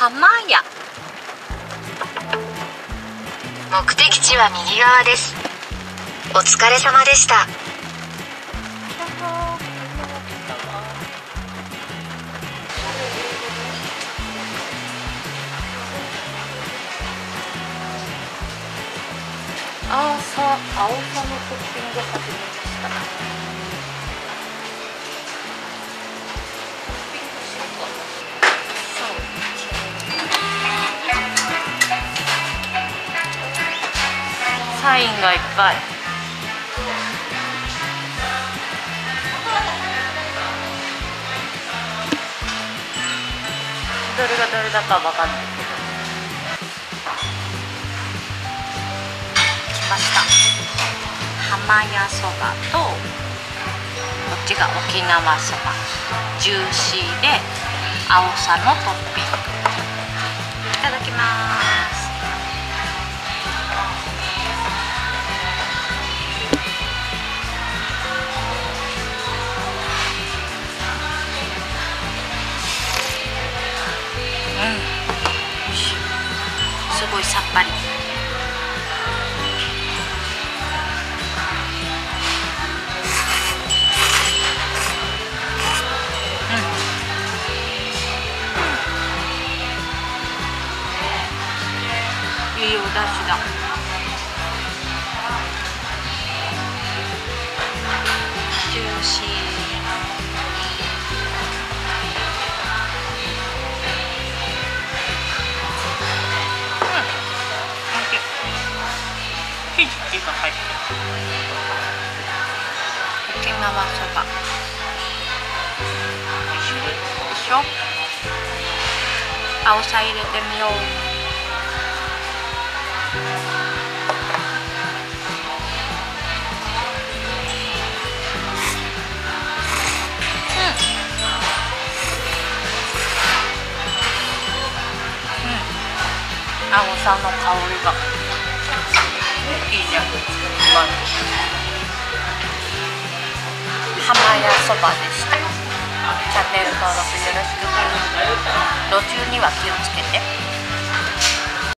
浜屋。 目的地は右側です。お疲れ様でした。 青さのトッピング始めました。サインがいっぱい。どれがどれだかわかんないけど。来ました。浜屋そばと、こっちが沖縄そば。ジューシーで青さのトッピング。いただきます。すごいさっぱり。いいお出汁だ。ジューシー。ひじきが入ってる。沖縄そば。でしょ。青さ入れてみよう。青さの香りがいいね。うまい。浜屋そばでした。チャンネル登録よろしく。路中には気をつけて。